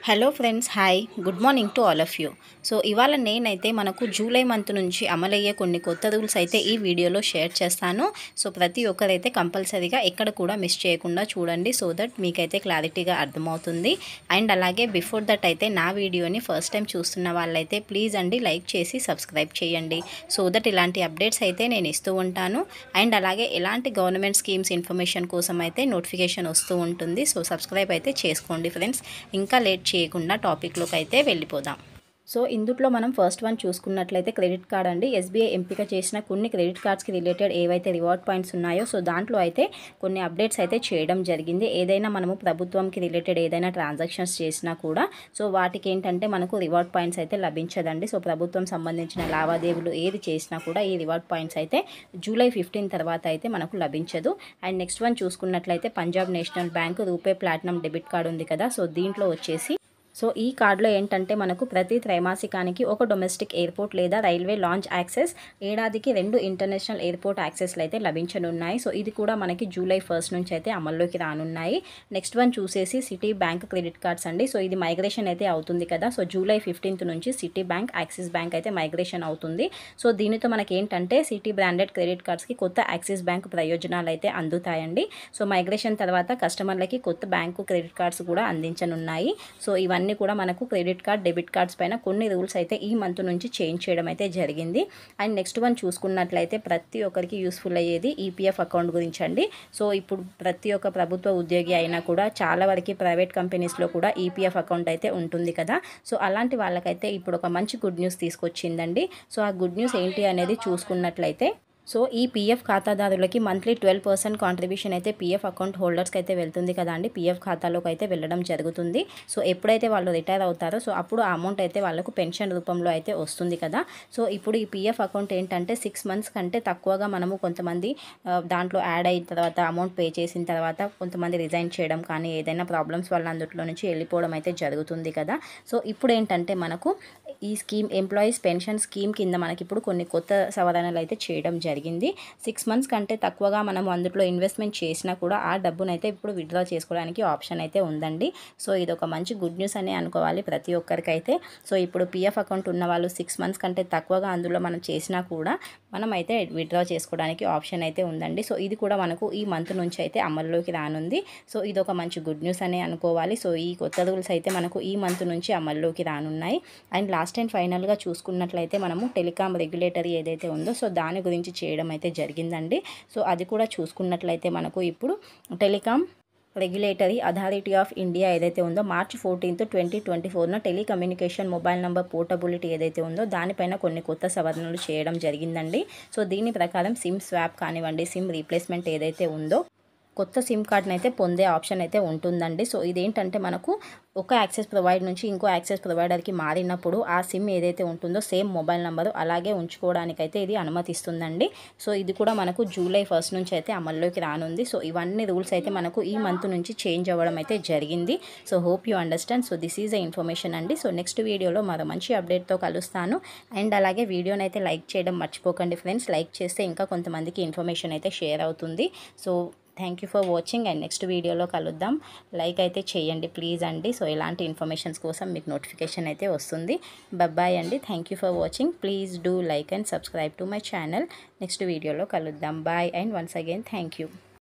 Hello friends, hi, good morning to all of you. So ఇవాళ నేనైతే మనకు July month నుంచి అమలయ్యే కొన్ని కొత్త రూల్స్ అయితే ఈ వీడియోలో షేర్ చేస్తాను. సో ప్రతి ఒక్కరైతే కంపల్సరీగా ఎక్కడ కూడా మిస్ చేయకుండా చూడండి, సో దట్ మీకైతే క్లారిటీగా అర్థమవుతుంది. అండ్ అలాగే బిఫోర్ దట్ అయితే నా వీడియోని ఫస్ట్ టైం చూస్తున్న వాళ్ళైతే ప్లీజ్ అండి లైక్ చేసి సబ్స్క్రైబ్ చేయండి, సో దట్ ఇలాంటి అప్డేట్స్ అయితే నేను ఇస్తూ ఉంటాను. అండ్ అలాగే ఎలాంటి గవర్నమెంట్ స్కీమ్స్ ఇన్ఫర్మేషన్ కోసం అయితే నోటిఫికేషన్ వస్తూ ఉంటుంది. సో సబ్స్క్రైబ్ అయితే చేసుకోండి ఫ్రెండ్స్. ఇంకా లేట్ చేయకుండా టాపిక్లోకి అయితే వెళ్ళిపోదాం. సో ఇందులో మనం ఫస్ట్ వన్ చూసుకున్నట్లయితే క్రెడిట్ కార్డ్ అండి. ఎస్బీఐ ఎంపిక చేసిన కొన్ని క్రెడిట్ కార్డ్స్కి రిలేటెడ్ ఏవైతే రివార్డ్ పాయింట్స్ ఉన్నాయో సో దాంట్లో అయితే కొన్ని అప్డేట్స్ అయితే చేయడం జరిగింది. ఏదైనా మనము ప్రభుత్వంకి రిలేటెడ్ ఏదైనా ట్రాన్సాక్షన్స్ చేసినా కూడా సో వాటికి ఏంటంటే మనకు రివార్డ్ పాయింట్స్ అయితే లభించదండి. సో ప్రభుత్వం సంబంధించిన లావాదేవీలు ఏది చేసినా కూడా ఈ రివార్డ్ పాయింట్స్ అయితే జూలై 15 తర్వాత అయితే మనకు లభించదు. అండ్ నెక్స్ట్ వన్ చూసుకున్నట్లయితే Punjab National Bank RuPay platinum debit card ఉంది కదా, సో దీంట్లో వచ్చేసి సో ఈ కార్డులో ఏంటంటే మనకు ప్రతి త్రైమాసికానికి ఒక డొమెస్టిక్ ఎయిర్పోర్ట్ లేదా రైల్వే లాంచ్ యాక్సెస్, ఏడాదికి 2 ఇంటర్నేషనల్ ఎయిర్పోర్ట్ యాక్సెస్లు అయితే లభించనున్నాయి. సో ఇది కూడా మనకి జూలై 1 నుంచి అయితే అమల్లోకి రానున్నాయి. నెక్స్ట్ వన్ చూసేసి సిటీ బ్యాంక్ క్రెడిట్ కార్డ్స్ అండి. సో ఇది మైగ్రేషన్ అయితే అవుతుంది కదా, సో జూలై 15 నుంచి సిటీ బ్యాంక్, యాక్సిస్ బ్యాంక్ అయితే మైగ్రేషన్ అవుతుంది. సో దీనితో మనకి ఏంటంటే సిటీ బ్రాండెడ్ క్రెడిట్ కార్డ్స్కి కొత్త యాక్సిస్ బ్యాంక్ ప్రయోజనాలు అయితే అందుతాయండి. సో మైగ్రేషన్ తర్వాత కస్టమర్లకి కొత్త బ్యాంకు క్రెడిట్ కార్డ్స్ కూడా అందించనున్నాయి. సో ఇవన్నీ కూడా మనకు క్రెడిట్ కార్డ్, డెబిట్ కార్డ్స్ పైన కొన్ని రూల్స్ అయితే ఈ మంత్ నుంచి చేంజ్ చేయడం అయితే జరిగింది. అండ్ నెక్స్ట్ వన్ చూసుకున్నట్లయితే ప్రతి ఒక్కరికి యూస్ఫుల్ అయ్యేది ఈపీఎఫ్ అకౌంట్ గురించి అండి. సో ఇప్పుడు ప్రతి ఒక్క ప్రభుత్వ ఉద్యోగి అయినా కూడా చాలా వరకు ప్రైవేట్ కంపెనీస్లో కూడా ఈపీఎఫ్ అకౌంట్ అయితే ఉంటుంది కదా, సో అలాంటి వాళ్ళకైతే ఇప్పుడు ఒక మంచి గుడ్ న్యూస్ తీసుకొచ్చిందండి. సో ఆ గుడ్ న్యూస్ ఏంటి అనేది చూసుకున్నట్లయితే సో ఈ పీఎఫ్ ఖాతాదారులకి మంత్లీ 12% కాంట్రిబ్యూషన్ అయితే పీఎఫ్ అకౌంట్ హోల్డర్స్కి అయితే వెళ్తుంది కదా అండి, పీఎఫ్ ఖాతాలోకి అయితే వెళ్ళడం జరుగుతుంది. సో ఎప్పుడైతే వాళ్ళు రిటైర్ అవుతారో సో అప్పుడు ఆ అమౌంట్ అయితే వాళ్ళకు పెన్షన్ రూపంలో అయితే వస్తుంది కదా. సో ఇప్పుడు ఈ పీఎఫ్ అకౌంట్ ఏంటంటే 6 months కంటే తక్కువగా మనము కొంతమంది దాంట్లో యాడ్ అయిన తర్వాత అమౌంట్ పే చేసిన తర్వాత కొంతమంది రిజైన్ చేయడం కానీ ఏదైనా ప్రాబ్లమ్స్ వల్ల అందులో నుంచి వెళ్ళిపోవడం అయితే జరుగుతుంది కదా. సో ఇప్పుడు ఏంటంటే మనకు ఈ స్కీమ్ ఎంప్లాయీస్ పెన్షన్ స్కీమ్ కింద మనకి ఇప్పుడు కొన్ని కొత్త సవరణలు అయితే చేయడం జరిగింది. 6 months కంటే తక్కువగా మనం అందులో ఇన్వెస్ట్మెంట్ చేసినా కూడా ఆ డబ్బునైతే ఇప్పుడు విత్డ్రా చేసుకోవడానికి ఆప్షన్ అయితే ఉందండి. సో ఇది ఒక మంచి గుడ్ న్యూస్ అని అనుకోవాలి ప్రతి ఒక్కరికైతే. సో ఇప్పుడు పీఎఫ్ అకౌంట్ ఉన్న వాళ్ళు 6 months కంటే తక్కువగా అందులో మనం చేసినా కూడా మనం అయితే విత్డ్రా చేసుకోవడానికి ఆప్షన్ అయితే ఉందండి. సో ఇది కూడా మనకు ఈ మంత్ నుంచి అయితే అమల్లోకి రానుంది. సో ఇది ఒక మంచి గుడ్ న్యూస్ అని అనుకోవాలి. సో ఈ కొత్త రూల్స్ అయితే మనకు ఈ మంత్ నుంచి అమల్లోకి రానున్నాయి. అండ్ లాస్ట్ అండ్ ఫైనల్గా చూసుకున్నట్లయితే మనము టెలికాం రెగ్యులేటరీ ఏదైతే ఉందో సో దాని గురించి చేయడం అయితే జరిగిందండి. సో అది కూడా చూసుకున్నట్లయితే మనకు ఇప్పుడు telecom regulatory authority of India ఏదైతే ఉందో March 14, 2024 telecommunication mobile number portability ఏదైతే ఉందో దానిపైన కొన్ని కొత్త సవరణలు చేయడం జరిగిందండి. సో దీని ప్రకారం సిమ్ స్వాప్ కానివ్వండి, సిమ్ రీప్లేస్మెంట్ ఏదైతే ఉందో కొత్త సిమ్ కార్డ్ని అయితే పొందే ఆప్షన్ అయితే ఉంటుందండి. సో ఇదేంటంటే మనకు ఒక యాక్సెస్ ప్రొవైడర్ నుంచి ఇంకో యాక్సెస్ ప్రొవైడర్కి మారినప్పుడు ఆ సిమ్ ఏదైతే ఉంటుందో సేమ్ మొబైల్ నెంబరు అలాగే ఉంచుకోవడానికైతే ఇది అనుమతిస్తుందండి. సో ఇది కూడా మనకు జూలై 1 నుంచి అయితే అమల్లోకి రానుంది. సో ఇవన్నీ రూల్స్ అయితే మనకు ఈ మంత్ నుంచి చేంజ్ అవ్వడం అయితే జరిగింది. So hope you understand. So this is a information అండి. సో నెక్స్ట్ వీడియోలో మరో మంచి అప్డేట్తో కలుస్తాను. అండ్ అలాగే వీడియోని అయితే లైక్ చేయడం మర్చిపోకండి ఫ్రెండ్స్. లైక్ చేస్తే ఇంకా కొంతమందికి ఇన్ఫర్మేషన్ అయితే షేర్ అవుతుంది. So thank you for watching. And next వీడియోలో కలుద్దాం. లైక్ అయితే చేయండి ప్లీజ్ అండి. సో ఇలాంటి ఇన్ఫర్మేషన్స్ కోసం మీకు నోటిఫికేషన్ అయితే వస్తుంది. బాయ్ అండి. Thank you for watching. Please do like and subscribe to my channel. Next వీడియోలో కలుద్దాం. Bye and once again thank you.